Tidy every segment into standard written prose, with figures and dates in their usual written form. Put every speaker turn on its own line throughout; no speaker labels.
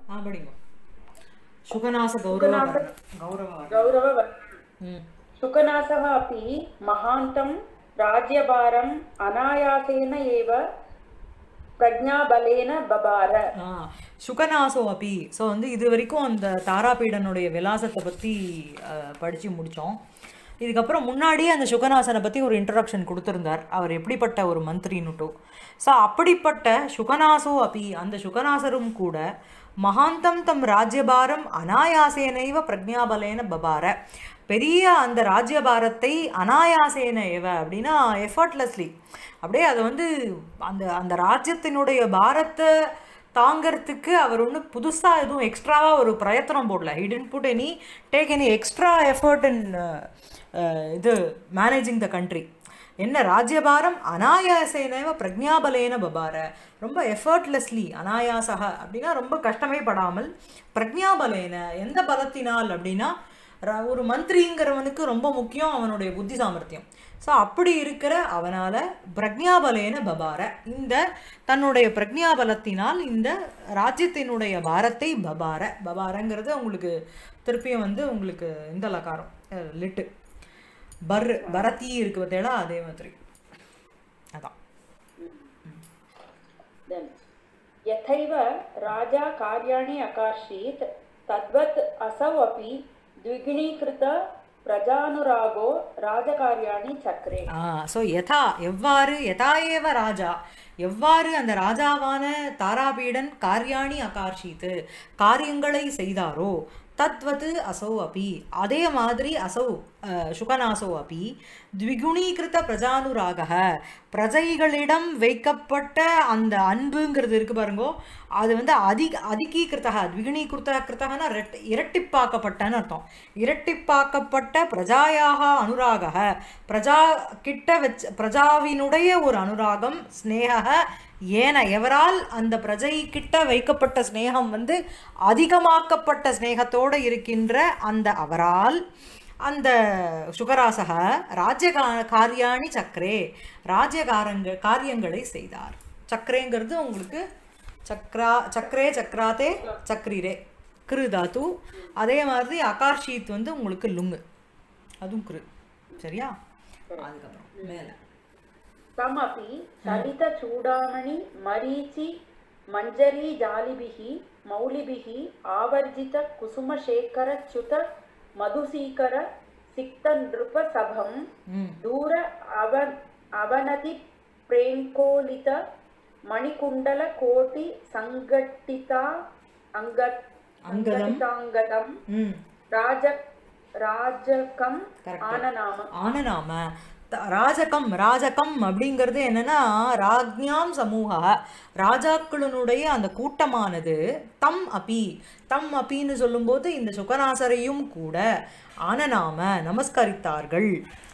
படிங்க. शुकनास
गौरव शुकनासः अपि महान्तं राज्यभारम् अनायासेन एव प्रज्ञाबलेन बबार.
शुकनासो अपि ஸோ வந்து இது வரைக்கும் அந்த தாராபீடனுடைய விலாசத்தை பற்றி படித்து முடித்தோம். இதுக்கப்புறம் முன்னாடியே அந்த சுகநாசனை பற்றி ஒரு இன்ட்ரடக்ஷன் கொடுத்துருந்தார், அவர் எப்படிப்பட்ட ஒரு மந்திரின்னுட்டோ. ஸோ அப்படிப்பட்ட சுகநாசோ அப்பி அந்த சுகநாசரும் கூட மகாந்தம் தம் ராஜ்யபாரம் அனாயாசேனைவ பிரஜாபலேன பபார பெரிய அந்த ராஜ்யபாரத்தை அனாயாசேன ஏவ அப்படின்னா எஃபர்ட்லெஸ்லி அப்படியே அதை வந்து அந்த அந்த ராஜ்யத்தினுடைய பாரத்தை தாங்கிறதுக்கு அவர் ஒன்றும் புதுசாக எதுவும் எக்ஸ்ட்ராவாக ஒரு பிரயத்தனம் போடல. He didn't put any take any extra effort in இது மேனேஜிங் த கண்ட்ரி. என்ன ராஜ்யபாரம் அனாயாசேனவ பிரஜாபலேன பபார ரொம்ப எஃபர்ட்லெஸ்லி அனாயாசக அப்படின்னா ரொம்ப கஷ்டமே படாமல் பிரஜாபலேன எந்த பலத்தினால் அப்படின்னா ஒரு மந்திரிங்கிறவனுக்கு ரொம்ப முக்கியம் அவனுடைய புத்தி சாமர்த்தியம். ஸோ அப்படி இருக்கிற அவனால் பிரஜாபலேன பபார இந்த தன்னுடைய பிரஜாபலத்தினால் இந்த ராஜ்யத்தினுடைய பாரத்தை பபார பபாரங்கிறது உங்களுக்கு திருப்பியும் வந்து உங்களுக்கு இந்த லகாரம் லிட்டு பரதி இருக்கு பார்த்தேடா அதே மாதிரி அதான்.
यथैव राजा कार्याणि अकार्षीत् तद्वत् असौ अपि द्विगुणीकृत प्रजानुरागो राजकार्याणि चक्रे.
ஸோ யதா எவ்வாறு யதா ஏவ ராஜா எவ்வாறு அந்த ராஜாவான தாராபீடன் காரியாணி அகார்ஷித்து காரியங்களை செய்தாரோ தத்வது அசௌ அப்பி அதே மாதிரி அசௌ சுகநாசோ அப்பி த்விகுணீகிருத்த பிரஜானுராக பிரஜைகளிடம் வைக்கப்பட்ட அந்த அன்புங்கிறது இருக்கு பாருங்கோ அது வந்து அதிகீகிருத்தக த்விகுணீகிருத்தகிருத்தகனா இரட்டிப்பாக்கப்பட்டன்னு அர்த்தம். இரட்டிப்பாக்கப்பட்ட பிரஜாயாக அனுராக பிரஜா கிட்ட வச்ச பிரஜாவினுடைய ஒரு அனுராகம் ஸ்னேக ஏன எவரால் அந்த பிரஜை கிட்ட வைக்கப்பட்ட ஸ்னேகம் வந்து அதிகமாக்கப்பட்ட ஸ்னேகத்தோடு இருக்கின்ற அந்த அவரால் அந்த சுகராசக ராஜ்ய காரியாணி சக்கரே காரியங்களை செய்தார். சக்கரேங்கிறது உங்களுக்கு சக்கரே சக்கராத்தே சக்ரீரே கிரு தாத்து. அதே மாதிரி அகார்ஷீத் வந்து உங்களுக்கு லுங்கு அதுவும் கிரு சரியா. அதுக்கப்புறம் மேலே
तमपि सलित चूडामणि मरीचि मंजरी जालिभिः मौलिभिः आवर्जित कुसुमशेखर च्युत मधुसीकर सिक्त नृप सभं दूर अवनति प्रेंकोलित मणिकुंडल कोटि संगठिता अंगतांगतम राजकम
आननाम ராஜகம் அப்படிங்கிறது என்னன்னா ராஜ்ஞாம் சமூக ராஜாக்களுடைய அந்த கூட்டமானது தம் அப்பின்னு சொல்லும்போது இந்த சுகநாசரையும் கூட ஆனநாம நமஸ்கரித்தார்கள்.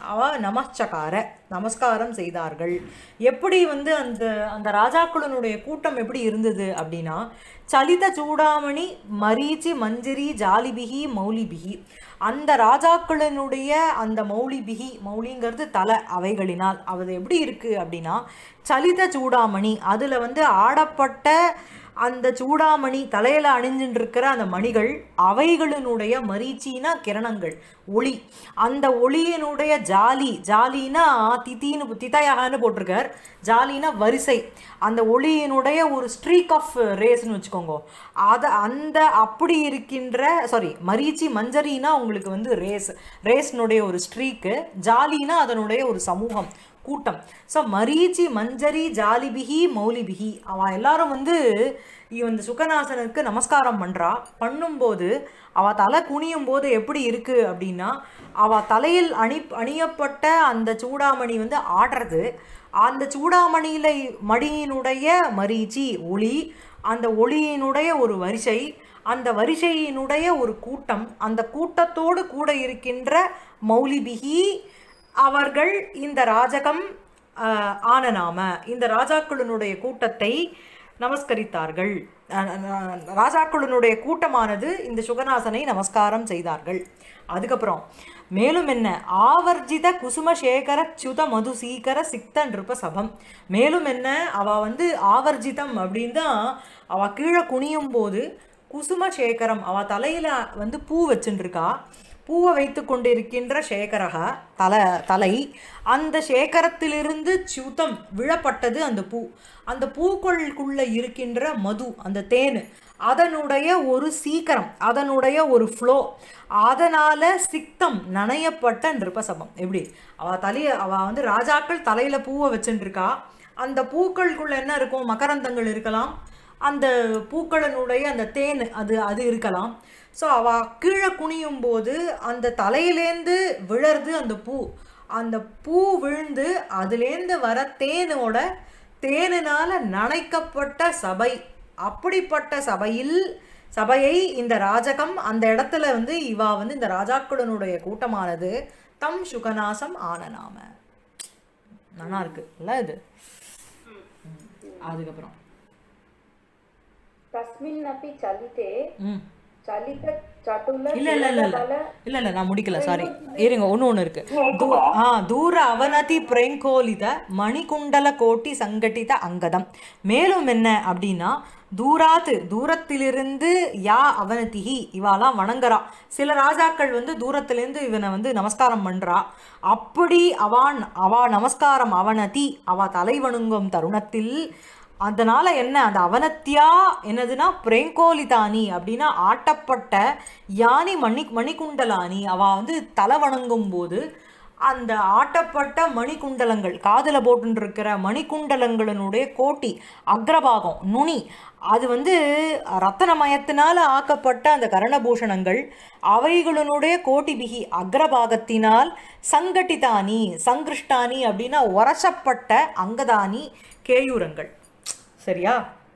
நமஸ்காரம் செய்தார்கள். எப்படி வந்து அந்த அந்த ராஜாக்களுடைய கூட்டம் எப்படி இருந்தது அப்படின்னா சலித சூடாமணி மரீச்சி மஞ்சரி ஜாலிபிகி மௌலிபிகி அந்த ராஜாக்களினுடைய அந்த மௌலிங்கிறது தலை அவைகளினால் அது எப்படி இருக்குது அப்படின்னா சலித சூடாமணி அதில் வந்து ஆடப்பட்ட அந்த சூடாமணி தலையில் அணிஞ்சுட்டு இருக்கிற அந்த மணிகள் அவைகளினுடைய மரீச்சினா கிரணங்கள் ஒளி அந்த ஒளியினுடைய ஜாலினா தித்தையாகனு போட்டிருக்கார். ஜாலினா வரிசை அந்த ஒளியினுடைய ஒரு ஸ்ட்ரீக் ஆஃப் ரேஸ்ன்னு வச்சுக்கோங்க. அந்த அப்படி இருக்கின்ற மரீச்சி மஞ்சரினா உங்களுக்கு வந்து ரேஸ்னுடைய ஒரு ஸ்ட்ரீக்கு ஜாலினா அதனுடைய ஒரு சமூகம் கூட்டம். ஸோ மரீச்சி மஞ்சரி ஜாலிபிகி மௌலிபிகி அவள் எல்லாரும் வந்து இந்த சுகநாசனுக்கு நமஸ்காரம் பண்ணும்போது அவள் தலை குனியும் போது எப்படி இருக்குது அப்படின்னா அவள் தலையில் அணியப்பட்ட அந்த சூடாமணி வந்து ஆடுறது. அந்த சூடாமணியில் மடியினுடைய மரீச்சி ஒளி அந்த ஒளியினுடைய ஒரு வரிசை அந்த வரிசையினுடைய ஒரு கூட்டம் அந்த கூட்டத்தோடு கூட இருக்கின்ற மௌலிபிகி அவர்கள் இந்த ராஜகம் ஆனநாம இந்த ராஜாக்களினுடைய கூட்டத்தை நமஸ்கரித்தார்கள். ராஜாக்களினுடைய கூட்டமானது இந்த சுகநாசனை நமஸ்காரம் செய்தார்கள். அதுக்கப்புறம் மேலும் என்ன ஆவர்ஜித குசுமசேகர च्युत மதுசீகர சிக்த நிருப சபம் மேலும் என்ன அவள் வந்து ஆவர்ஜிதம் அப்படின்னு தான் அவள் கீழே குனியும் போது குசும சேகரம், அவள் தலையில் வந்து பூ வச்சுருக்கா, பூவை வைத்து கொண்டிருக்கின்ற சேகரக தலை, அந்த சேகரத்திலிருந்து ச்யுதம் விழப்பட்டது அந்த பூ, அந்த பூக்களுக்குள்ளே இருக்கின்ற மது, அந்த தேன், அதனுடைய ஒரு சீக்கிரம், அதனுடைய ஒரு ஃப்ளோ, அதனால் சிக்தம் நனையப்பட்ட நிருபசபம். எப்படி அவள் வந்து ராஜாக்கள் தலையில் பூவை வச்சுருக்கா, அந்த பூக்களுக்குள்ளே என்ன இருக்கும், மகரந்தங்கள் இருக்கலாம், அந்த பூக்களினுடைய அந்த தேன் அது இருக்கலாம். ஸோ அவள் கீழே குனியும் போது அந்த தலையிலேருந்து விழருது அந்த பூ, அந்த பூ விழுந்து அதுலேருந்து வர தேனினால் நனைக்கப்பட்ட சபை, அப்படிப்பட்ட சபையை இந்த ராஜகம் அந்த இடத்துல வந்து இவா வந்து இந்த ராஜாக்களுடைய கூட்டமானது தம் சுகநாசம் ஆனநாம. நல்லா இருக்கு இல்லை இது. அதுக்கப்புறம்
தஸ்மின்னபி சலிதே சலித சட்டுல
இல்ல நான் முடிக்கல, சாரி, இருங்க, ஒன்று இருக்கு. தூர அவனதி பிரேங்கோலித மணிகுண்டல கோட்டி சங்கட்டித அங்கதம். மேலும் என்ன அப்படின்னா, தூரத்திலிருந்து யா அவனதிஹி, இவாலாம் வணங்குறா. சில ராஜாக்கள் வந்து தூரத்திலேருந்து இவனை வந்து நமஸ்காரம் பண்ணுறா. அப்படி அவா நமஸ்காரம் அவனதி, அவா தலை வணங்கும் தருணத்தில், அதனால் என்ன, அந்த அவனத்தியா என்னதுன்னா பிரேங்கோலிதானி அப்படின்னா ஆட்டப்பட்ட யானி மணிகுண்டலானி, அவள் வந்து தலை வணங்கும் போது அந்த ஆட்டப்பட்ட மணிகுண்டலங்கள், காதில் போட்டுருக்கிற மணிகுண்டலங்களினுடைய கோட்டி, அக்ரபாகம், நுனி, அது வந்து ரத்தனமயத்தினால் ஆக்கப்பட்ட அந்த கரணபூஷணங்கள், அவைகளினுடைய கோட்டிபிகி அக்ரபாகத்தினால் சங்கட்டிதானி, சங்கிருஷ்டானி அப்படின்னா உரசப்பட்ட அங்கதானி, கேயூரங்கள். சரியா?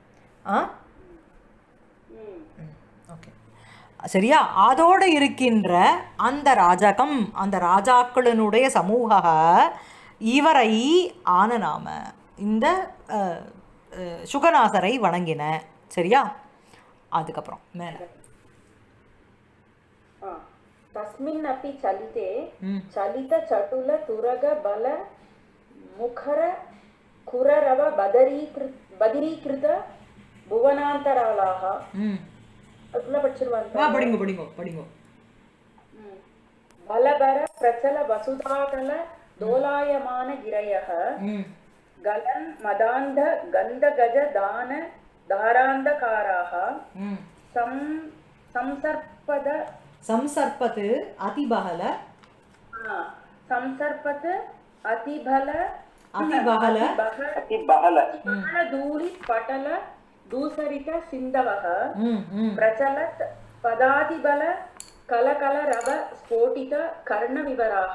ஓகே, சரியா? அதோடு இருக்கின்ற அந்த ராஜகம், அந்த ராஜாக்களினுடைய சமூக இவரை ஆனநாம, இந்த சுகநாசரை வணங்கின. சரியா? அதுக்கப்புறம் மேலே
தஸ்மின்னபி சலிதே சலித சட்டுல துரக பல முகர குரரவ பதிரீகிருத புவனாந்தராளாக. அதுக்குள்ள படிச்சிருவாங்க. படிங்க. பலபர பிரச்சல வசுதாகல தோலாயமான கிரயக கலன் மதாந்த கந்த கஜ தான தாராந்தகாராக
சம்சர்பத் அதிபல
தூரி பட்டல தூசரித சிந்தவக பிரச்சலத் பதாதிபல கலகல ரவ ஸ்போட்டித கர்ண விவராக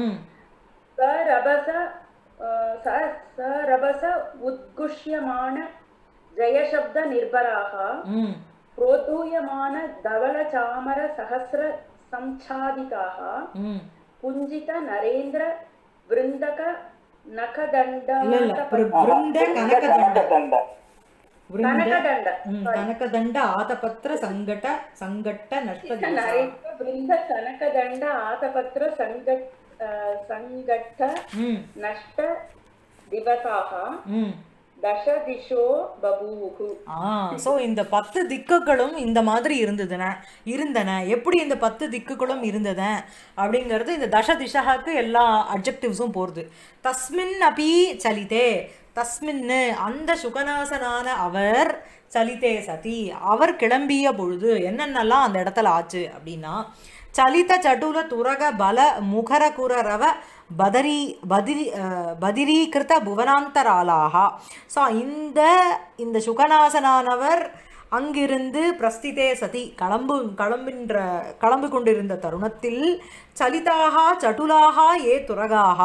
சரபச உத்குஷ்யமான ஜயசப்த நிர்பராக புரோதூயமான தவள சாமர சஹஸ்ர சம்சாதிதாக புஞ்சித நரேந்திர விருந்தக
கனகதண்ட ஆதபத்திர சங்கட்ட நஷ்ட
கனகதண்ட ஆதபத்திர சங்கட்ட நஷ்ட திவசாக தசதிஷோ பபூஹு.
ஸோ இந்த 10 திக்குகளும் இந்த மாதிரி இருந்தன. எப்படி இந்த 10 திக்குகளும் இருந்தன அப்படிங்கிறது இந்த தசதிஷாக்கு எல்லா அட்ஜெக்டிவ்ஸும் போகிறது. தஸ்மின் அபி சலிதே, தஸ்மின்னு அந்த சுகநாசனான அவர், சலிதே சதி அவர் கிளம்பிய பொழுது என்னென்னலாம் அந்த இடத்துல ஆச்சு அப்படின்னா, சலித சட்டுல துரக பல முகர குரரவ பதிரீகிருத புவனாந்தராளாக. ஸோ இந்த சுகநாசனானவர் அங்கிருந்து பிரஸ்திதே சதி கிளம்பி கொண்டிருந்த தருணத்தில் சலிதாக சட்டுலாக ஏ துரகாக,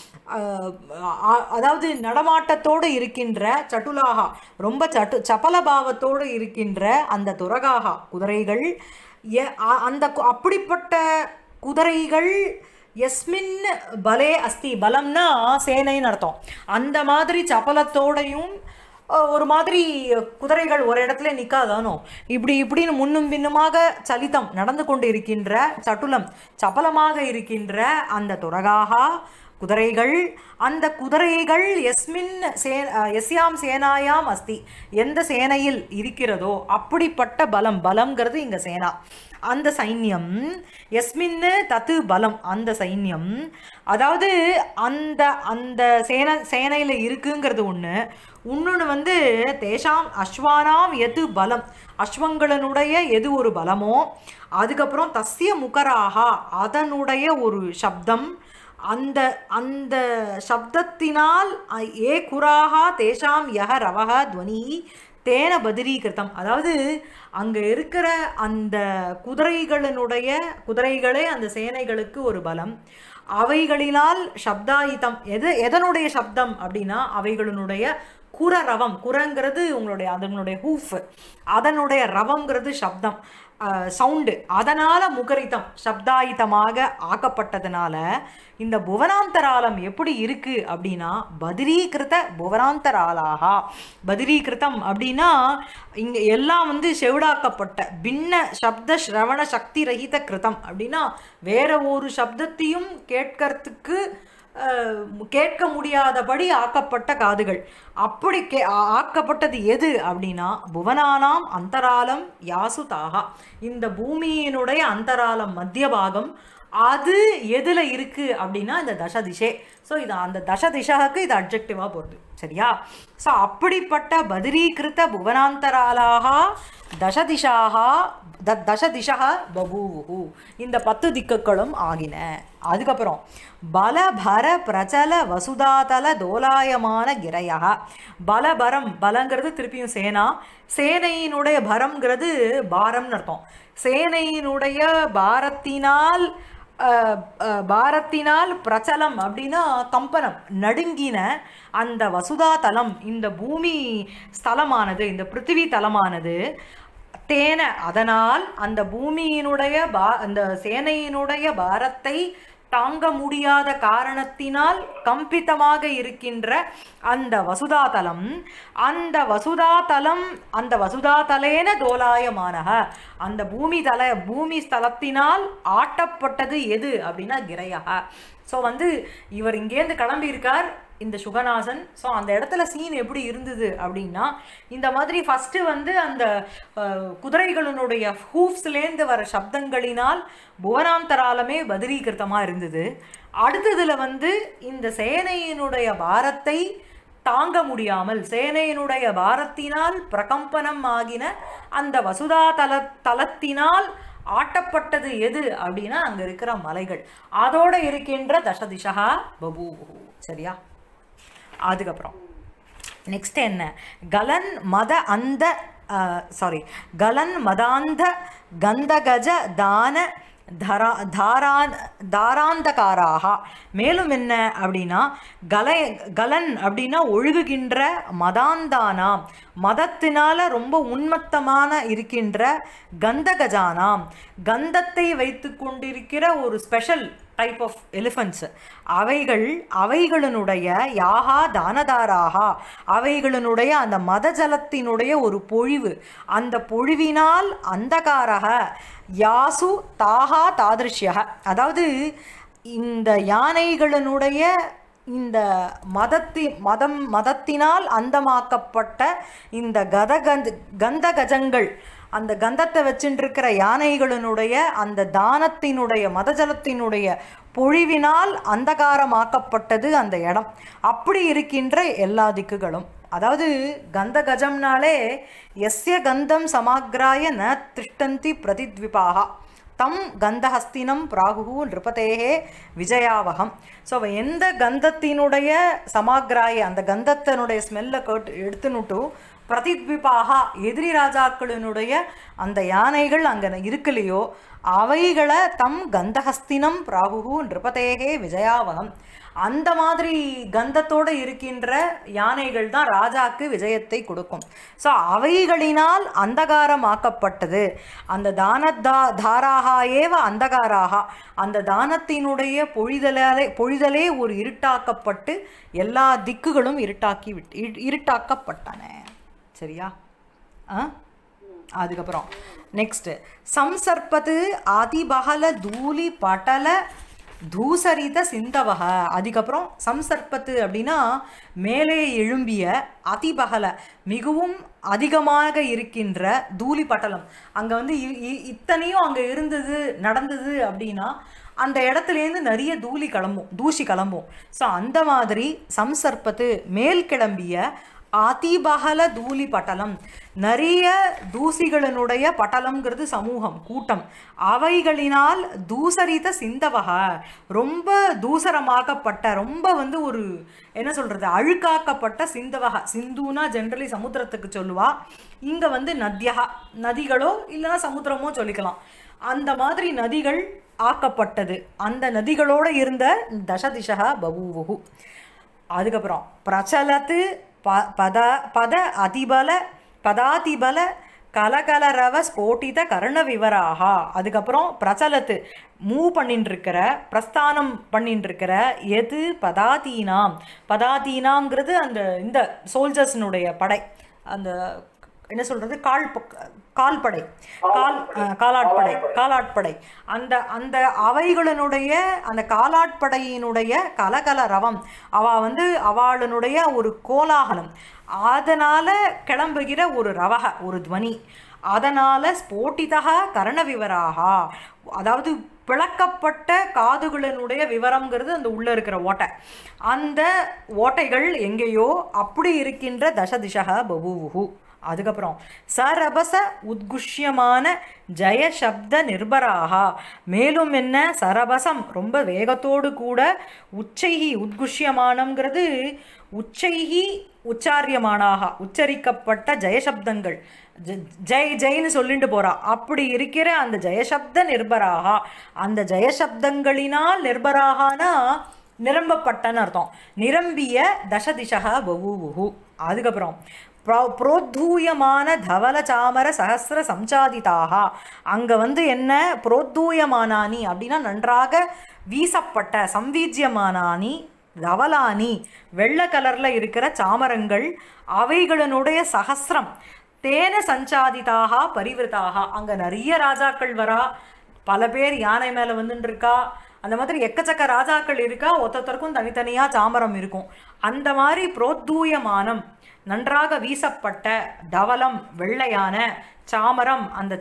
அதாவது நடமாட்டத்தோடு இருக்கின்ற சட்டுலாக, ரொம்ப சபலபாவத்தோடு இருக்கின்ற அந்த துரகாக குதிரைகள், அந்த அப்படிப்பட்ட குதிரைகள் எஸ்மின் பலே அஸ்தி, பலம்னா சேனைன்னு அர்த்தம், அந்த மாதிரி சபலத்தோடையும் ஒரு மாதிரி குதிரைகள் ஒரு இடத்துல நிற்காதானோ, இப்படின்னு முன்னும் பின்னுமாக சலிதம் நடந்து கொண்டு இருக்கின்ற சட்டுலம் சபலமாக இருக்கின்ற அந்த துரகாக குதிரைகள். அந்த குதிரைகள் எஸ்யாம் சேனாயாம் அஸ்தி, எந்த சேனையில் இருக்கிறதோ அப்படிப்பட்ட பலம், பலம்ங்கிறது இங்க சேனா, அந்த சைன்யம். எஸ்மின்னு தத்து பலம், அந்த சைன்யம். அதாவது அந்த அந்த சேனையில் இருக்குங்கிறது ஒன்று. இன்னொன்று வந்து தேஷாம் அஸ்வானாம் எது பலம், அஸ்வங்களுடைய எது ஒரு பலமோ, அதுக்கப்புறம் தஸ்ய முகராகா, அதனுடைய ஒரு சப்தம், அந்த அந்த சப்தத்தினால் ஏ குராகா தேஷாம் யஹ ரவஹ துவனி தேன பதிரீகிருத்தம். அதாவது அங்கே இருக்கிற அந்த குதிரைகளே அந்த சேனைகளுக்கு ஒரு பலம். அவைகளினால் சப்தாயுதம், எதனுடைய சப்தம் அப்படின்னா அவைகளினுடைய குரரவம், குரங்கிறது உங்களுடைய அதனுடைய ஹூஃப், அதனுடைய ரவங்கிறது சப்தம், சவுண்டு, அதனால் முகரித்தம் சப்தாயுதமாக ஆக்கப்பட்டதுனால இந்த புவனாந்தராலம் எப்படி இருக்கு அப்படின்னா பதிரீகிருத்த புவனாந்தராலாகா. பதிரீகிருத்தம் அப்படின்னா இங்கே எல்லாம் வந்து செவிடாக்கப்பட்ட பின்ன சப்த ஸ்ரவண சக்தி ரஹித கிருத்தம் அப்படின்னா வேற ஒரு சப்தத்தையும் கேட்க முடியாதபடி ஆக்கப்பட்ட காதுகள். அப்படி ஆக்கப்பட்டது எது அப்படின்னா புவனானாம் அந்தராலம் யாசு தாகா, இந்த பூமியினுடைய அந்தராலம் மத்திய பாகம், அது எதில் இருக்குது அப்படின்னா இந்த தசதிஷே. ஸோ இது அந்த தசதிஷாவுக்கு இது அட்ஜெக்டிவாக போகிறது, சரியா? ஸோ அப்படிப்பட்ட பதிரீகிருத்த புவனாந்தராலாக தசதிஷா பபூவு, இந்த 10 திக்குகளும் ஆகின. அதுக்கப்புறம் பலபர பிரச்சல வசுதாதல தோலாயமான கிரையா. பலபரம், பலங்கிறது திருப்பியும் சேனா, சேனையினுடைய பரம்ங்கிறது பாரம்னு அர்த்தம். சேனையினுடைய பாரத்தினால் பிரச்சலம் அப்படின்னா கம்பனம், நடுங்கின அந்த வசுதா தலம், இந்த பூமி ஸ்தலமானது, இந்த பிருத்திவி தலமானது, தேன அதனால் அந்த பூமியினுடைய அந்த சேனையினுடைய பாரத்தை தாங்க முடியாத காரணத்தினால் கம்பித்தமாக இருக்கின்ற அந்த வசுதாதலம், அந்த வசுதாதலேன தோலாயமானக, அந்த பூமி ஸ்தலத்தினால் ஆட்டப்பட்டது எது அப்படின்னா கிரையாக. ஸோ வந்து இவர் இங்கேருந்து கிளம்பியிருக்கார் இந்த சுகநாசன். ஸோ அந்த இடத்துல சீன் எப்படி இருந்தது அப்படின்னா இந்த மாதிரி ஃபஸ்ட்டு வந்து அந்த குதிரைகளினுடைய ஹூஃப்ஸ்லேருந்து வர சப்தங்களினால் புவனாந்தராலமே பதிரீகிருத்தமாக இருந்தது. அடுத்ததில் வந்து இந்த சேனையினுடைய பாரத்தை தாங்க முடியாமல், சேனையினுடைய பாரத்தினால் பிரகம்பனம் ஆகின அந்த வசுதா தலத்தினால் ஆட்டப்பட்டது எது அப்படின்னா அங்கே இருக்கிற மலைகள், அதோட இருக்கின்ற தசதிஷா பபூ, சரியா? அதுக்கப்புறம் நெக்ஸ்ட் என்ன, கலன் மதாந்த கந்தகஜ தான தாராந்தகாராக. மேலும் என்ன அப்படின்னா கலன் அப்படின்னா ஒழுகுகின்ற, மதாந்தானாம் மதத்தினால ரொம்ப உன்மத்தமான இருக்கின்ற, கந்தகஜானாம் கந்தத்தை வைத்து கொண்டிருக்கிற ஒரு ஸ்பெஷல் டைப் ஆஃப் எலிஃபண்ட்ஸ், அவைகளினுடைய யாகா தானதாராகா, அவைகளினுடைய அந்த மதஜலத்தினுடைய ஒரு பொழிவு, அந்த பொழிவினால் அந்தகாரக யாசு தாகா தாதிருஷ்யக. அதாவது இந்த யானைகளினுடைய இந்த மதத்தினால் அந்தமாக்கப்பட்ட இந்த கந்தகஜங்கள், அந்த கந்தத்தை வச்சுருக்கிற யானைகளினுடைய அந்த தானத்தினுடைய மதஜலத்தினுடைய பொழிவினால் அந்தகாரமாக்கப்பட்டது அந்த இடம். அப்படி இருக்கின்ற எல்லா திக்குகளும், அதாவது கந்தகஜம்னாலே எஸ்ய கந்தம் சமாக்ராய ந திஷ்டந்தி பிரதித்விபாக தம் கந்தஹஸ்தினம் பிராகு நிருபதேகே விஜயாவகம். ஸோ எந்த கந்தத்தினுடைய சமாக்ராய, அந்த கந்தத்தினுடைய ஸ்மெல்லை எடுத்துனுட்டு பிரதித்விபாக எதிரி ராஜாக்களினுடைய அந்த யானைகள் அங்கே இருக்கலையோ அவைகளை தம் கந்தஹஸ்தினம் பிராகு நிருபதேகே விஜயாவகம், அந்த மாதிரி கந்தத்தோடு இருக்கின்ற யானைகள் தான் ராஜாக்கு விஜயத்தை கொடுக்கும். ஸோ அவைகளினால் அந்தகாரமாக்கப்பட்டது அந்த தாராக ஏவ அந்தகாராக, அந்த தானத்தினுடைய பொழிதலே ஒரு இருட்டாக்கப்பட்டு எல்லா திக்குகளும் இருட்டாக்கப்பட்டன, சரியா? அதுக்கப்புறம் நெக்ஸ்ட் சம்சர்பது அதிபகல தூலி பட்டல தூசரித சிந்தவக, அதுக்கப்புறம் சம்சர்ப்பத்து அப்படின்னா மேலே எழும்பிய, அதிபகல மிகவும் அதிகமாக இருக்கின்ற தூளி பட்டலம். அங்கே வந்து இத்தனையும் அங்கே இருந்தது நடந்தது அப்படின்னா அந்த இடத்துலேருந்து நிறைய தூசி கிளம்பும். ஸோ அந்த மாதிரி சம்சர்ப்பத்து மேல் கிளம்பிய அதிபகல தூளி பட்டலம், நிறைய தூசிகளினுடைய பட்டலம்ங்கிறது சமூகம் கூட்டம், அவைகளினால் தூசரித்த சிந்தவக ரொம்ப தூசரமாக்கப்பட்ட, ரொம்ப வந்து ஒரு என்ன சொல்கிறது அழுக்காக்கப்பட்ட சிந்தவக. சிந்துனா ஜென்ரலி சமுத்திரத்துக்கு சொல்லுவா, இங்கே வந்து நதிகளோ இல்லைன்னா சமுத்திரமோ சொல்லிக்கலாம். அந்த மாதிரி நதிகள் ஆக்கப்பட்டது, அந்த நதிகளோடு இருந்த தசதிஷக பபூவுகு. அதுக்கப்புறம் பிரச்சலத்து பதாதிபல கலகலரவ ஸ்போட்டித கர்ண விவராக. அதுக்கப்புறம் பிரச்சலத்து மூவ் பண்ணிட்டு இருக்கிற, பிரஸ்தானம் பண்ணிட்டு இருக்கிற எது பதாதீனாம்ங்கிறது அந்த இந்த சோல்ஜர்ஸினுடைய படை, அந்த என்ன சொல்கிறது கால்படை காலாட்படை அந்த அந்த அவைகளினுடைய அந்த காலாட்படையினுடைய கலகல ரவம், அவளுடைய ஒரு கோலாகலம், அதனால் கிளம்புகிற ஒரு ரவக ஒரு துவனி, அதனால் ஸ்போட்டிதக கர்ண விவராக, அதாவது பிளக்கப்பட்ட காதுகளினுடைய விவரம்ங்கிறது அந்த உள்ளே இருக்கிற ஓட்டை, அந்த ஓட்டைகள் எங்கேயோ அப்படி இருக்கின்ற தசதிஷக பபூவுகு. அதுக்கப்புறம் சரபச உத்குஷ்யமான ஜெயசப்த நிர்பராக, மேலும் என்ன சரபசம் ரொம்ப வேகத்தோடு கூட, உச்சைகி உத்குஷ்யமானம்ங்கிறது உச்சைகி உச்சாரியமானாக உச்சரிக்கப்பட்ட ஜெயசப்தங்கள், ஜெய்னு சொல்லிட்டு போறா, அப்படி இருக்கிற அந்த ஜெயசப்த நிர்பராக, அந்த ஜெயசப்தங்களினால் நிர்பராகனா நிரம்பப்பட்டன்னு அர்த்தம், நிரம்பிய தசதிஷக பபூவுகு. அதுக்கப்புறம் புரோத்தூயமான தவல சாமர சஹசிர சம்சாதிதாக, அங்கே வந்து என்ன புரோத்தூயமானானி அப்படின்னா நன்றாக வீசப்பட்ட, சம்வீஜ்யமானானி தவலானி வெள்ளை கலரில் இருக்கிற சாமரங்கள், அவைகளினுடைய சஹசிரம் தேன சஞ்சாதிதாக பரிவிருத்தாக, அங்கே நிறைய ராஜாக்கள் வரா, பல பேர் யானை மேலே வந்துட்டு இருக்கா, அந்த மாதிரி எக்கச்சக்க ராஜாக்கள் இருக்கா, ஒருத்தருக்கும் தனித்தனியாக சாமரம் இருக்கும். அந்த மாதிரி புரோத்தூயமானம் நன்றாக வீசப்பட்ட, தவலம் வெள்ளையான சாமரம், அந்த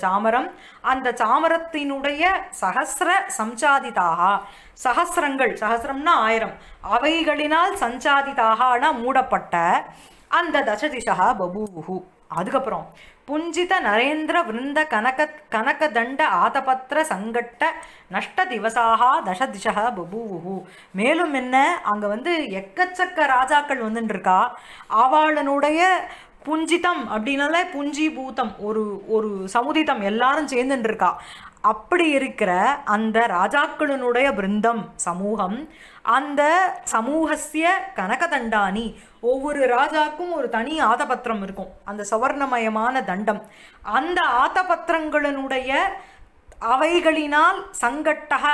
சாமரத்தினுடைய சஹசிர சம்சாதிதாக, சஹசிரங்கள், சஹசிரம்னா 1000, அவைகளினால் சஞ்சாதிதாகனா மூடப்பட்ட அந்த தசதிஷக பபூவுகு. அதுக்கப்புறம் புஞ்சித நரேந்திர விருந்த கனகதண்ட ஆதபத்திர சங்கட்ட நஷ்ட திவசாக தசதிஷக பபூவுகு. மேலும் என்ன அங்கே வந்து எக்கச்சக்க ராஜாக்கள் வந்துட்டு இருக்கா, அவளுடைய புஞ்சிதம் அப்படின்னால புஞ்சீபூதம் ஒரு சமுதிதம் எல்லாரும் சேர்ந்துட்டு இருக்கா, அப்படி இருக்கிற அந்த ராஜாக்களினுடைய பிருந்தம் சமூகம், அந்த சமூகசிய கனகதண்டானி, ஒவ்வொரு ராஜாக்கும் ஒரு தனி ஆதபத்திரம் இருக்கும், அந்த சவர்ணமயமான தண்டம், அந்த ஆதபத்திரங்களினுடைய அவைகளினால் சங்கட்டக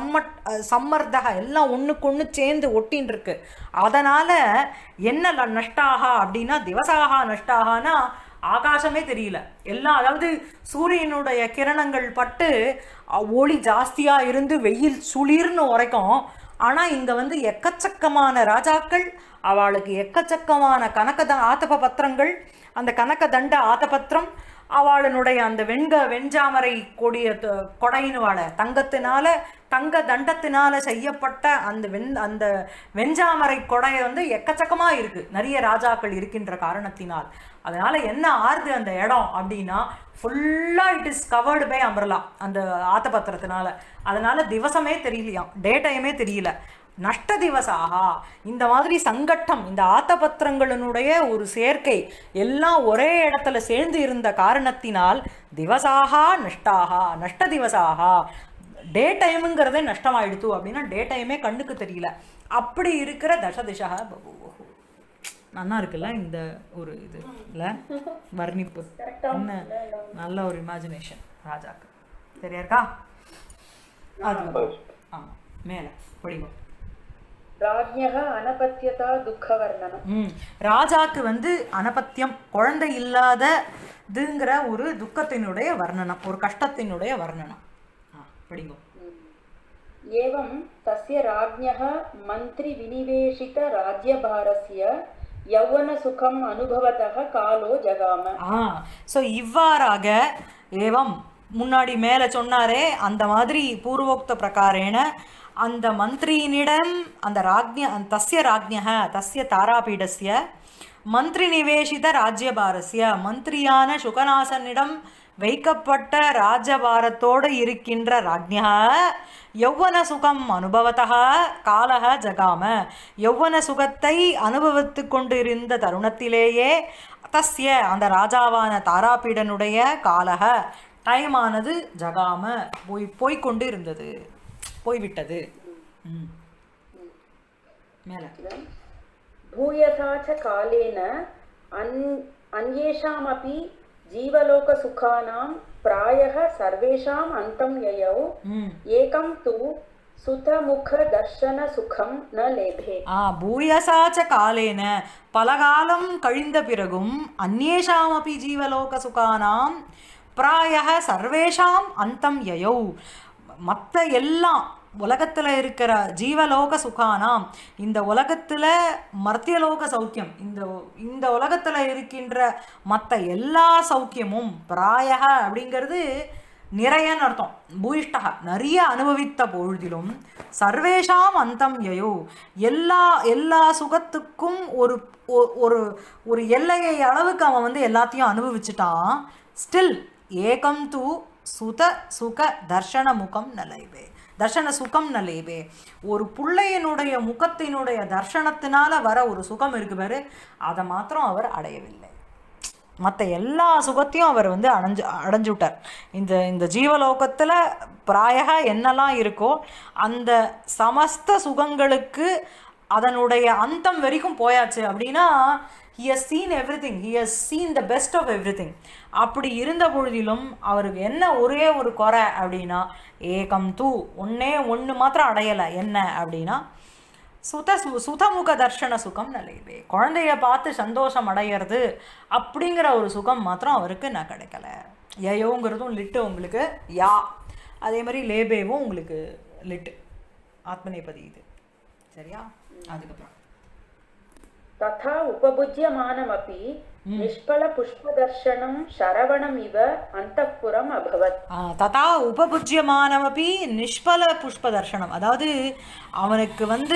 சம்மர்தக எல்லாம் ஒன்றுக்கு ஒன்று சேர்ந்து ஒட்டின்னு இருக்கு. அதனால் என்ன நஷ்டாக அப்படின்னா திவசாக நஷ்டாகனா ஆகாசமே தெரியல எல்லாம், அதாவது சூரியனுடைய கிரணங்கள் பட்டு ஒளி ஜாஸ்தியாக இருந்து வெயில் சுளிர்னு உரைக்கும். ஆனால் இங்கே வந்து எக்கச்சக்கமான ராஜாக்கள், அவளுக்கு எக்கச்சக்கமான ஆத்தப பத்திரங்கள், அந்த கனகதண்ட ஆத்தபத்திரம், அவளுடைய அந்த வெஞ்சாமரை கொடைன்னு வாழ தங்க தண்டத்தினால செய்யப்பட்ட அந்த வெஞ்சாமரை கொடை வந்து எக்கச்சக்கமாக இருக்குது நிறைய ராஜாக்கள் இருக்கின்ற காரணத்தினால். அதனால் என்ன ஆறுது அந்த இடம் அப்படின்னா ஃபுல்லாக it is covered by umbrella அந்த ஆத்தபத்திரத்தினால. அதனால் திவசமே தெரியலையாம், டே டைமே தெரியல. நஷ்ட திவசாக இந்த மாதிரி சங்கட்டம், இந்த ஆத்தபத்திரங்களினுடைய ஒரு சேர்க்கை எல்லாம் ஒரே இடத்துல சேர்ந்து இருந்த காரணத்தினால் திவசாக நஷ்டாக நஷ்ட திவசாக, டே டைமுங்கிறதே நஷ்டமாயிடுத்து அப்படின்னா டே டைமே கண்ணுக்கு தெரியல. அப்படி இருக்கிற தசதிஷக பபூவுகு. நல்லா இருக்குல்ல இந்த ஒரு இது இல்லை வர்ணிப்பு, என்ன நல்ல ஒரு இமேஜினேஷன் ராஜாக்கு. சரியா இருக்கா? அது ஆமாம் மேலே படிவோம். ராஜாக்கு வந்து அனபத்தியம் குழந்தை இல்லாததுங்கிற ஒரு துக்கத்தினுடைய வர்ணனம், ஒரு கஷ்டத்தினுடைய வர்ணனம். படிவோம்.
एवं तस्य राज्ञः मन्त्रिविनिवेशितराज्यभारस्य यौवनसुखम् अनुभवतः कालो जगाम.
ஸோ இவ்வாறாக ஏவம் முன்னாடி மேலே சொன்னாரே அந்த மாதிரி பூர்வோக்த பிரகாரேன அந்த மந்திரியினிடம் அந்த தஸ்ய ராஜ்ஞः தஸ்ய தாராபீடஸ்ய மந்திரி நிவேசித ராஜ்யபாரஸ்ய மந்திரியான சுகநாசனிடம் வைக்கப்பட்ட ராஜபாரத்தோடு இருக்கின்ற ராஜ்ஞः யௌவன சுகம் அனுபவத்தः காலः ஜகாம யௌவன சுகத்தை அனுபவித்து கொண்டிருந்த தருணத்திலேயே தஸ்ய அந்த ராஜாவான தாராபீடனுடைய காலக டைமானது ஜகாம போய்கொண்டு இருந்தது, போய்விட்டது. மேல
भूयसा च कालेन अन्येषामपि जीवलोकसुखानां प्रायः सर्वेषाम् अन्तं ययौ एकं तु सुतमुखदर्शनसुखं न लेभे.
भूयसा च कालेन பலகாலம் கழிந்த பிறகும் அந்நேஷாமபி ஜீவலோகசுகானாம் பிராயः சர்வேஷாம் அந்தம் யயௌ மற்ற எல்லாம் உலகத்தில் இருக்கிற ஜீவலோக சுகானாம் இந்த உலகத்தில் மர்த்தியலோக சௌக்கியம் இந்த உலகத்தில் இருக்கின்ற மற்ற எல்லா சௌக்கியமும் பிராயக அப்படிங்கிறது நிறையன்னு அர்த்தம். பூயிஷ்டக நிறைய அனுபவித்த பொழுதிலும் சர்வேஷாம் அந்தம் யயோ எல்லா சுகத்துக்கும் ஒரு ஒரு ஒரு எல்லையை அளவுக்கு அவன் வந்து எல்லாத்தையும் அனுபவிச்சுட்டான். ஸ்டில் ஏகம் தூ சுக தர்ஷன முகம் நலைவே தர்ஷன சுகம் நலைவே ஒரு பிள்ளையினுடைய முகத்தினுடைய தர்ஷனத்தினால வர ஒரு சுகம் இருக்கு பாரு, அதை மாத்திரம் அவர் அடையவில்லை. மற்ற எல்லா சுகத்தையும் அவர் வந்து அடைஞ்சுட்டார். இந்த ஜீவலோகத்தில் பிராயக என்னெல்லாம் இருக்கோ அந்த சமஸ்த சுகங்களுக்கு அதனுடைய அந்தம் வரைக்கும் போயாச்சு. அப்படின்னா he has seen everything, he has seen the best of everything. அப்படி இருந்த பொழுதிலும் அவருக்கு என்ன ஒரே ஒரு குறை அப்படின்னா ஏகம் தூ ஒன்று மாத்திரம் அடையலை. என்ன அப்படின்னா சுதமுக தர்ஷன சுகம் நிலைவே குழந்தைய பார்த்து சந்தோஷம் அடையிறது அப்படிங்கிற ஒரு சுகம் மாத்திரம் அவருக்கு நான் கிடைக்கல. யயோங்கிறதும் லிட்டு உங்களுக்கு யா, அதே மாதிரி லேபேவும் உங்களுக்கு லிட்டு ஆத்மநேபதி இது சரியா. அதுக்கப்புறம்
तथा उपभुज्यमानमपि निष्फलपुष्पदर्शनं शरवणमिव अन्तःपुरम् अभवत्.
तथा उपभुज्यमानमपि निष्फल पुष्पदर्शனம் அதாவது அவனுக்கு வந்து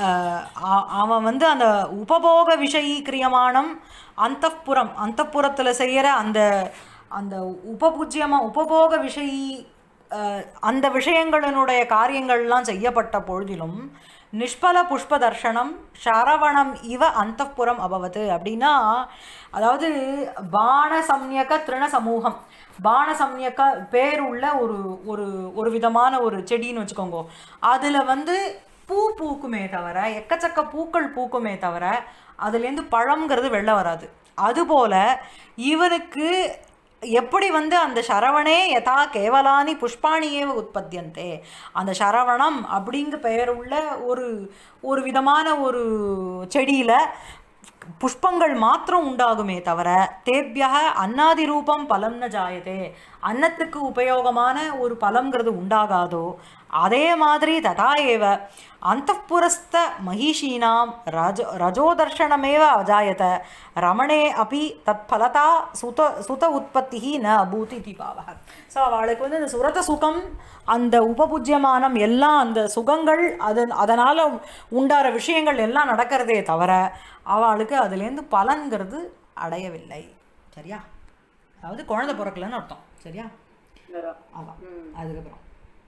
அவன் வந்து அந்த உபபோக விஷயீக்கிரியமானம் அந்தப்புரத்தில் செய்கிற அந்த உபபோக விஷயி அந்த விஷயங்களினுடைய காரியங்கள்லாம் செய்யப்பட்ட பொழுதிலும் நிஷ்பல புஷ்ப தர்ஷனம் ஷரவணம் இவ அந்தப்புரம் அபவத்து. அப்படின்னா அதாவது பாணசம்யக திருண சமூகம், பாணசம்யக பேருள்ள ஒரு விதமான ஒரு செடின்னு வச்சுக்கோங்க. அதில் வந்து பூக்குமே தவிர எக்கச்சக்க பூக்கள் பூக்குமே தவிர அதுலேருந்து பழங்கிறது வெளில வராது. அதுபோல் இவனுக்கு எப்படி வந்து அந்த சரவணே யதா கேவலானி புஷ்பாணியேவ உற்பத்தியந்தே அந்த சரவணம் அப்படிங்கிற பெயர் உள்ள ஒரு விதமான ஒரு செடியில் புஷ்பங்கள் மாத்திரம் உண்டாகுமே தவிர தேபியா அன்னாதி ரூபம் பலம் ந ஜாயதே அன்னத்துக்கு உபயோகமான ஒரு பலம்ங்கிறது உண்டாகாதோ அதே மாதிரி ததா ஏவ அந்தப்புரஸ்த மகிஷீனாம் ரஜோதர்ஷனமேவ அஜாயத ரமணே அப்படி தத் பலதா சுத உற்பத்தி ந அபூத் இதி பாவக. ஸோ அவளுக்கு வந்து இந்த சுரத சுகம் அந்த உபபூஜ்யமானம் எல்லாம் அந்த சுகங்கள் அதனால் உண்டார விஷயங்கள் எல்லாம் நடக்கிறதே தவிர அவளுக்கு அதுலேருந்து பலன்கிறது அடையவில்லை. சரியா, அதாவது குழந்தை பிறக்கலன்னு அர்த்தம். சரியா, அதான். அதுக்கப்புறம்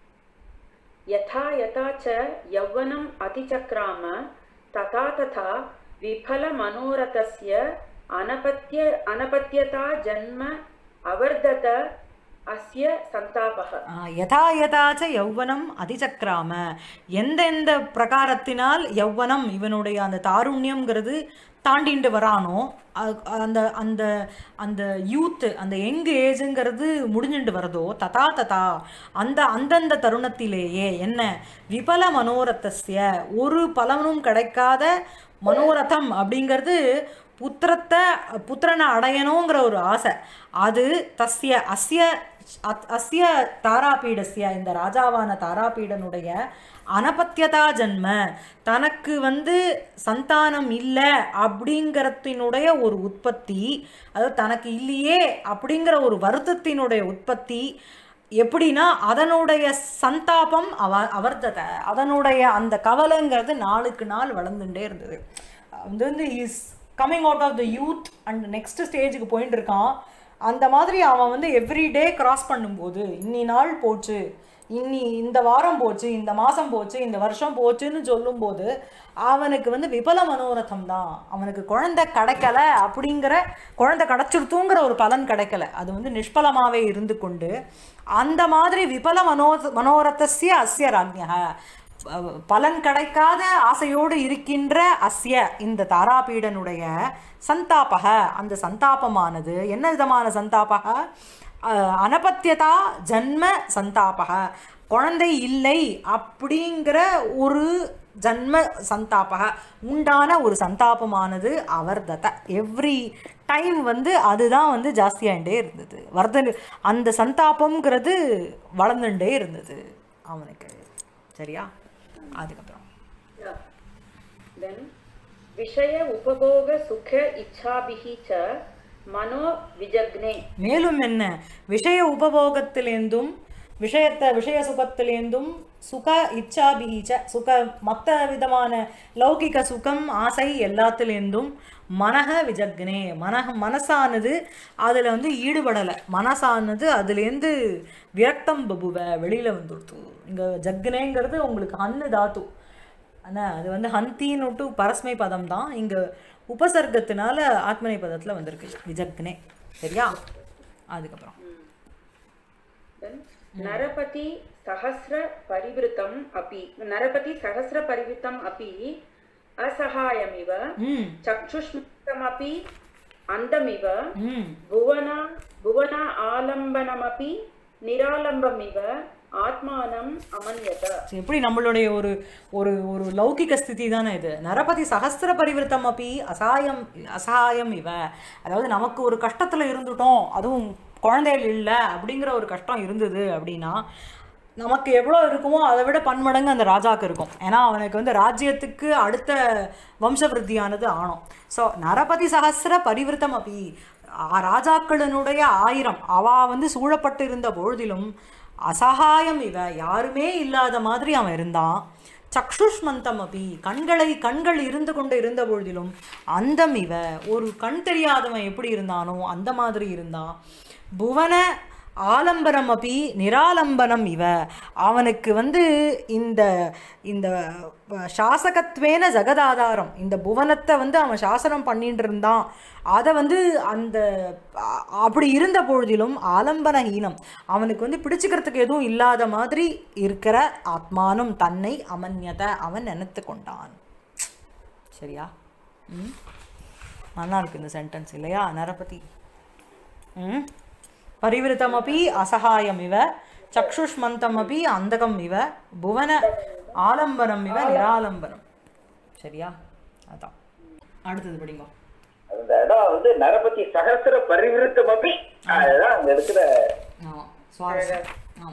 यथा यथा च यौवनम् अतिचक्राम तथा तथा विफलमनोरथस्य अनपत्यता जन्म अवर्धत अस्य संतापः.
यथा यथा च यौवनम् அதிசக்ராம எந்தெந்த பிரகாரத்தினால் யௌவனம் இவனுடைய அந்த தாருண்யம்ங்கிறது தாண்டிண்டு வரானோ அந்த அந்த அந்த யூத்து அந்த யங் ஏஜுங்கிறது முடிஞ்சுட்டு வருதோ ததா ததா அந்தந்த தருணத்திலேயே என்ன விபல மனோரத்தஸ்ய ஒரு பலனும் கிடைக்காத மனோரதம் அப்படிங்கிறது புத்திரனை அடையணுங்கிற ஒரு ஆசை. அது அஸ்ய தாராபீடஸ்ய, இந்த ராஜாவான தாராபீடனுடைய அனபத்தியதா ஜன்ம, தனக்கு சந்தானம் இல்லை அப்படிங்கிறத்தினுடைய ஒரு உற்பத்தி, அதாவது தனக்கு இல்லையே அப்படிங்கிற ஒரு வருத்தத்தினுடைய உற்பத்தி. எப்படின்னா அதனுடைய சந்தாபம் அவர்தத, அதனுடைய அந்த கவலைங்கிறது நாளுக்கு நாள் வளர்ந்துட்டே இருந்தது. Is coming out of the youth and next ஸ்டேஜுக்கு போயிட்டு இருக்கான். அந்த மாதிரி அவன் எவ்ரி டே கிராஸ் பண்ணும்போது, இன்னி நாள் போச்சு, இன்னி இந்த வாரம் போச்சு, இந்த மாதம் போச்சு, இந்த வருஷம் போச்சுன்னு சொல்லும்போது அவனுக்கு விபல மனோரதம் தான். அவனுக்கு குழந்தை கிடைக்கல அப்படிங்கிற, குழந்தை கிடைச்சிருத்துங்கிற ஒரு பலன் கிடைக்கல, அது நிஷ்பலமாகவே இருந்து கொண்டு அந்த மாதிரி விபல மனோரதஸ்ய அஸ்ய ராஜ்ஞः, பலன் கிடைக்காத ஆசையோடு இருக்கின்ற அஸ்ய இந்த தாராபீடனுடைய சந்தாபக, அந்த சந்தாபமானது என்ன விதமான சந்தாபக? அனபத்தியதா ஜன்ம சந்தாபக, குழந்தை இல்லை அப்படிங்கிற ஒரு ஜன்ம சந்தாபக உண்டான ஒரு சந்தாபமானது அவர்தத, எவ்ரி டைம் அதுதான் ஜாஸ்தியாகிட்டே இருந்தது. அந்த சந்தாபம்ங்கிறது வளர்ந்துட்டே இருந்தது அவனுக்கு. சரியா? அதுக்கப்புறம்
விஷய உபபோக சுக இச்சாபிஹி ச மனோ விஜக்னே, மேலும்
என்ன, விஷய உபபோகத்திலேந்தும் விஷய சுகத்திலேந்தும் சுக இச்சாபிஹிச்ச, சுக மற்ற விதமான லௌகிக சுகம் ஆசை எல்லாத்துலேருந்தும் மனக விஜக்னே, மனசானது அதில் ஈடுபடலை, மனசானது அதுலேருந்து விரக்தம் பபுவ, வெளியில் வந்துடுத்து. இங்கே ஜக்னேங்கிறது உங்களுக்கு ஹன்னு தாத்து, ஆனால் அது ஹந்தின்னு பரஸ்மை பதம் தான், இங்கே உபசர்க்கத்தினால ஆத்மனை பதத்தில் வந்திருக்கு விஜக்னே. சரியா? அதுக்கப்புறம்
நரபதி சஹஸ்ர பரிவிருத்தம் அப்பி அசகாயமிவ சக்ஷுஷ்மந்தமபி அந்தமிவ புவன ஆலம்பனமபி நிராலம்பமிவ ஆத்மானம் அமன்யத.
எப்படி நம்மளுடைய ஒரு ஒரு ஒரு லௌகிக ஸ்திதி தானே இது. நரபதி சஹஸ்ர பரிவிருத்தம் அப்படி அசகாயம் இவ, அதாவது நமக்கு ஒரு கஷ்டத்தில் இருந்துட்டோம், அதுவும் குழந்தைகள் இல்லை அப்படிங்கிற ஒரு கஷ்டம் இருந்தது அப்படின்னா நமக்கு எவ்வளோ இருக்குமோ அதை விட பன்மடங்கு அந்த ராஜாவுக்கு இருக்கும். ஏன்னா அவனுக்கு ராஜ்யத்துக்கு அடுத்த வம்சவிருத்தியானது ஆனோம். ஸோ நரபதி சஹஸ்ர பரிவிருத்தம் அப்படி, ராஜாக்களினுடைய 1000 அவா சூழப்பட்டு இருந்த பொழுதிலும் அசகாயம் இவ, யாருமே இல்லாத மாதிரி அவன் இருந்தான். சக்ஷுஷ்மந்தம் அப்படி, கண்கள் இருந்து கொண்டு இருந்த பொழுதிலும் அந்தம் இவ, ஒரு கண் தெரியாதவன் எப்படி இருந்தானோ அந்த மாதிரி இருந்தான். புவன ஆலம்பனம் அப்படி நிராலம்பனம் இவ, அவனுக்கு இந்த இந்த சாசகத்வேன ஜகதாதாரம், இந்த புவனத்தை அவன் சாசனம் பண்ணிட்டு இருந்தான். அதை அந்த அப்படி இருந்த பொழுதிலும் ஆலம்பனஹீனம், அவனுக்கு பிடிச்சிக்கிறதுக்கு எதுவும் இல்லாத மாதிரி இருக்கிற ஆத்மானும் தன்னை அமன்யத, அவன் நினைத்து கொண்டான். சரியா? நல்லா இருக்கு இந்த சென்டென்ஸ் இல்லையா? நரபதி பரிவிருத்தமபி அசகாயம் இவ சக்ஷுஷ்மந்தமபி அந்தகம் இவ புவன ஆலம்பனம் இவ நிராலம்பனம். சரியா? அதான் அடுத்தது படிங்க.
அந்த இடம் நரபதி சகஸ்ர பரிவிருத்தமபி, அதுதான் அங்க இருக்கிற
சுவாரஸ்யம். ஆமா,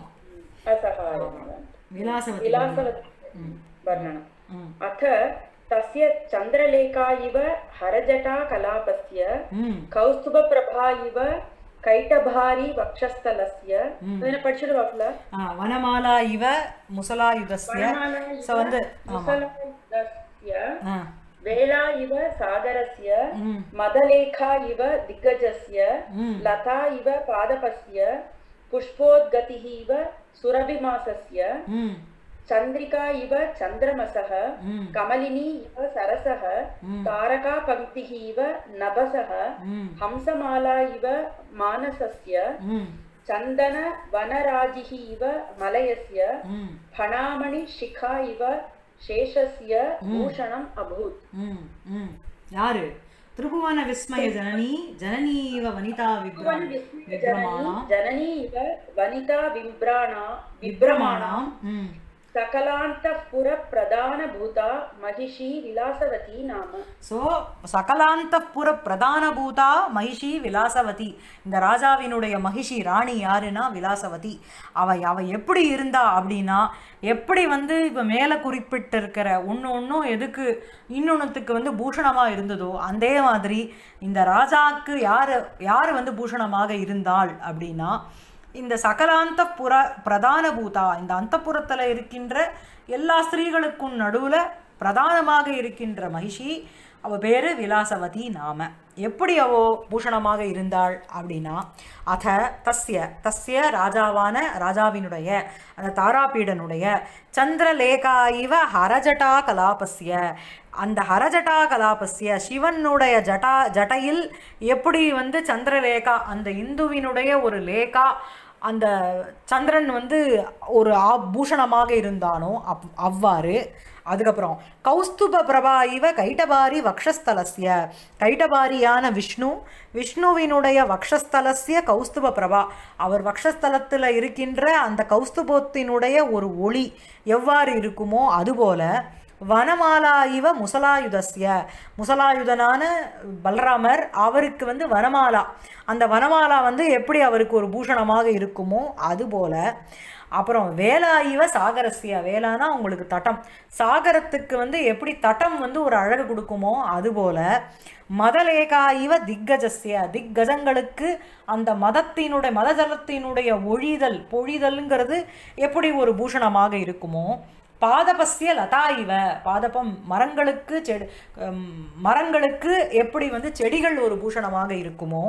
விலாசவதி வர்ணனம். அத தஸ்ய சந்திரலேகா இவ ஹரஜடா கலாபஸ்ய கௌஸ்துப பிரபா இவ கைட்டபாரி வக்ஷஸ்தலஸ்ய, என்ன படிச்சிடுவாப்ல,
வனமாலா இவ முசலாயுதஸ்ய, சோ
முசலாயுதஸ்ய வேலா இவ சாகரஸ்ய மதலேகா இவ திக்கஜஸ்ய லதா இவ பாதபஸ்ய புஷ்போத்கதிஹி இவ சுரபிமாசஸ்ய சந்திரிகா இவ சந்திரமசஹ கமலினி இவ சரசஹ தாரகா பங்கிஹி இவ நபசஹ ஹம்சமாலா இவ மானசஸ்ய சந்தன வனராஜிஹி இவ மலயஸ்ய பணாமணி சிகா இவ சேஷஸ்ய பூஷணம் அபூத்.
யாரு? திரிபுவன விஸ்மய ஜனனி ஜனனி இவ வனிதா விப்ரமாணா
ஜனனி இவ வனிதா விப்ரமாணாம் सकलान्तःपुर प्रधानभूता महिषी विलासवती नाम.
ஸோ சகலாந்தப்புர பிரதானபூதா மகிஷி விலாசவதி. இந்த ராஜாவினுடைய மகிஷி ராணி யாருன்னா விலாசவதி. அவ எப்படி இருந்தா அப்படின்னா, எப்படி வந்து இப்போ மேலே குறிப்பிட்டிருக்கிற ஒன்றும் எதுக்கு இன்னொன்றுத்துக்கு வந்து பூஷணமாக இருந்ததோ அதே மாதிரி இந்த ராஜாவுக்கு யார் வந்து பூஷணமாக இருந்தாள் அப்படின்னா, இந்த சகலாந்த பிரதான பூதா, இந்த அந்தப்புறத்தில் இருக்கின்ற எல்லா ஸ்திரீகளுக்கும் நடுவில் பிரதானமாக இருக்கின்ற மகிஷி, அவள் பேர் விலாசவதி நாம. எப்படி அவோ பூஷணமாக இருந்தாள் அப்படின்னா, அத தஸ்ய ராஜாவினுடைய அந்த தாராபீடனுடைய சந்திரலேகா இவ ஹரஜட்டா கலாபஸ்ய, அந்த ஹரஜட்டா கலாபஸ்ய சிவனுடைய ஜடையில் எப்படி வந்து சந்திரலேகா அந்த இந்துவினுடைய ஒரு லேகா அந்த சந்திரன் வந்து ஒரு பூஷணமாக இருந்தானோ அவ்வாறு. அதுக்கப்புறம் கௌஸ்துப பிரபா இவ கைட்டபாரி வக்ஷஸ்தலஸ்ய, கைட்டபாரியான விஷ்ணுவினுடைய வக்ஷஸ்தலஸ்ய கௌஸ்துப பிரபா, அவர் வக்ஷஸ்தலத்தில் இருக்கின்ற அந்த கௌஸ்துபத்தினுடைய ஒரு ஒளி எவ்வாறு இருக்குமோ அதுபோல வனமாலா இவ முசலாயுதஸ்ய, முசலாயுதனான பலராமர் அவருக்கு வந்து வனமாலா, அந்த வனமாலா வந்து எப்படி அவருக்கு ஒரு பூஷணமாக இருக்குமோ அதுபோல. அப்புறம் வேலா இவ சாகரஸ்ய, வேலானா உங்களுக்கு தட்டம், சாகரத்துக்கு வந்து எப்படி தட்டம் வந்து ஒரு அழகு கொடுக்குமோ அதுபோல. மதலேகா இவ திக்கஜஸ்ய, திக்கஜங்களுக்கு அந்த மதஜலத்தினுடைய பொழிதல்ங்கிறது எப்படி ஒரு பூஷணமாக இருக்குமோ. பாதபஸ்ய லதா இவ, பாதபம் மரங்களுக்கு எப்படி வந்து செடிகள் ஒரு பூஷணமாக இருக்குமோ.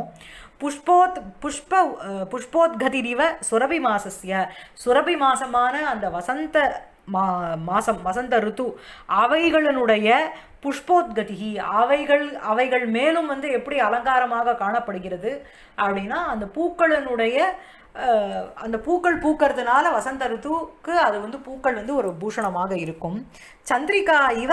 புஷ்போத்கதிரிவ சுரபி மாசஸ்ய, சுரபி மாசமான அந்த வசந்த ருத்து அவைகளினுடைய புஷ்போத்கதி, அவைகள் மேலும் வந்து எப்படி அலங்காரமாக காணப்படுகிறது அப்படின்னா, அந்த பூக்களினுடைய அந்த பூக்கள் பூக்கிறதுனால வசந்த ருத்துக்கு அது வந்து பூக்கள் வந்து ஒரு பூஷணமாக இருக்கும். சந்திரிகா இவ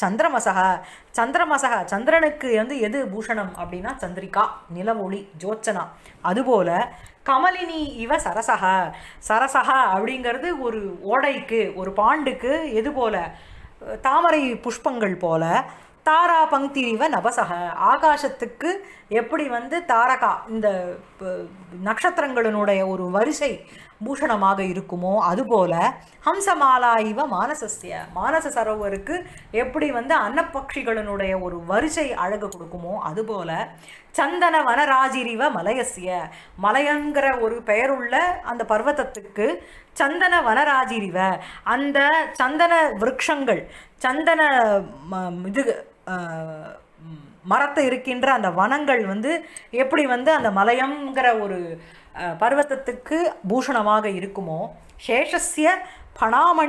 சந்திரமசக, சந்திரனுக்கு வந்து எது பூஷணம் அப்படின்னா சந்திரிகா, நிலவொளி, ஜோச்சனா. அதுபோல கமலினி இவ சரசக அப்படிங்கிறது ஒரு ஓடைக்கு ஒரு பாண்டுக்கு எது போல, தாமரை புஷ்பங்கள் போல. தாரா பங்கிரிவ நபசக, ஆகாசத்துக்கு எப்படி வந்து தாரகா இந்த நட்சத்திரங்களினுடைய ஒரு வரிசை பூஷணமாக இருக்குமோ அதுபோல. ஹம்சமாலா இவ மானச சரோவருக்கு எப்படி வந்து அன்னப்பக்ஷிகளினுடைய ஒரு வரிசை அழகு கொடுக்குமோ அதுபோல. சந்தன வனராஜிரிவ மலையசிய, மலையங்கிற ஒரு பெயருள்ள அந்த பர்வதத்துக்கு சந்தன வனராஜிரிவ, அந்த சந்தன விருட்சங்கள், சந்தன இது மரத்து இருக்கின்ற அந்த வனங்கள் வந்து எப்படி வந்து அந்த மலையங்கிற ஒரு பர்வதத்துக்கு பூஷணமாக இருக்குமோ. சேஷஸ்ய பணாமணி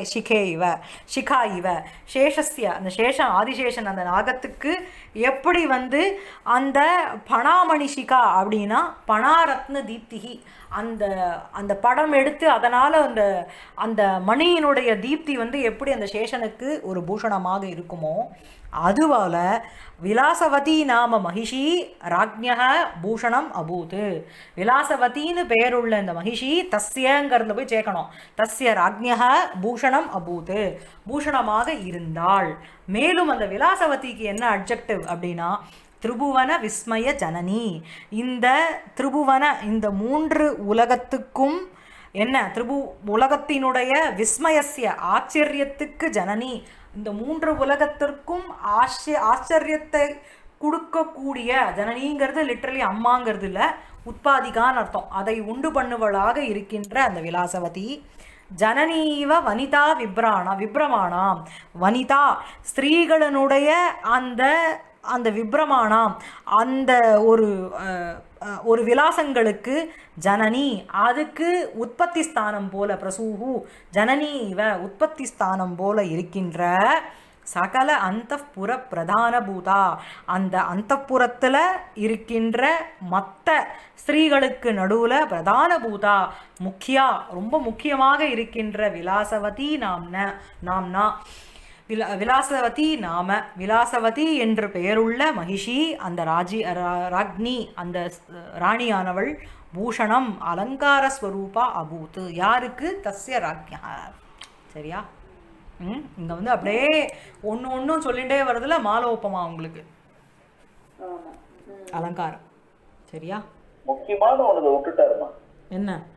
சிகா இவ, சேஷஸ்ய அந்த சேஷன் ஆதிசேஷன் அந்த நாகத்துக்கு எப்படி வந்து அந்த பணாமணி சிகா அப்படின்னா பணாரத்ன தீப்திகி, அந்த படம் எடுத்து அதனால் அந்த மணியினுடைய தீப்தி வந்து எப்படி அந்த சேஷனுக்கு ஒரு பூஷணமாக இருக்குமோ அதுவால. விலாசவதி நாம மகிஷி ராஜ்ஞ பூஷணம் அபூத்து, விலாசவதின்னு பெயருள்ள இந்த மகிஷி தஸ்யங்கிறத போய் சேர்க்கணும், தஸ்ய ராஜ்ஞ பூஷணம் அபூத்து, பூஷணமாக இருந்தாள். மேலும் அந்த விலாசவதிக்கு என்ன அட்ஜெக்டிவ் அப்படின்னா திரிபுவன விஸ்மய ஜனனி, இந்த திரிபுவன இந்த மூன்று உலகத்துக்கும் என்ன உலகத்தினுடைய விஸ்மயசிய ஆச்சரியத்துக்கு ஜனனி, இந்த மூன்று உலகத்திற்கும் ஆச்சரியத்தை கொடுக்கக்கூடிய, ஜனனிங்கிறது லிட்டரலி அம்மாங்கிறது இல்லை, உட்பாதிகான்னு அர்த்தம், அதை உண்டு பண்ணுவளாக இருக்கின்ற அந்த விலாசவதி. ஜனனீவ வனிதா விப்ரமாணாம், வனிதா ஸ்திரீகளினுடைய அந்த விப்ரமாணாம் அந்த ஒரு விலாசங்களுக்கு ஜனனி, அதுக்கு உற்பத்தி ஸ்தானம் போல, பிரசூஹு ஜனனி இவ உற்பத்தி ஸ்தானம் போல இருக்கின்ற சகல அந்தப்புர பிரதான பூதா, அந்த அந்தப்புறத்தில் இருக்கின்ற மற்ற ஸ்திரீகளுக்கு நடுவில் பிரதான பூதா முக்கியா ரொம்ப முக்கியமாக இருக்கின்ற விலாசவதி நாம்னா விலாசவதி நாம, விலாசவதி என்று பெயருள்ள மகிஷி அந்த ராக்னி அந்த ராணியானவள் பூஷணம் அலங்கார ஸ்வரூபா அபூத், யாருக்கு தஸ்ய ராஜ்ஞா. சரியா? இங்கே வந்து அப்படியே ஒன்று ஒன்றும் சொல்லிகிட்டே வர்றதுல மாலோப்பமா உங்களுக்கு அலங்காரம். சரியா?
முக்கியமான ஒன்று விட்டுட்டாருமா.
என்ன?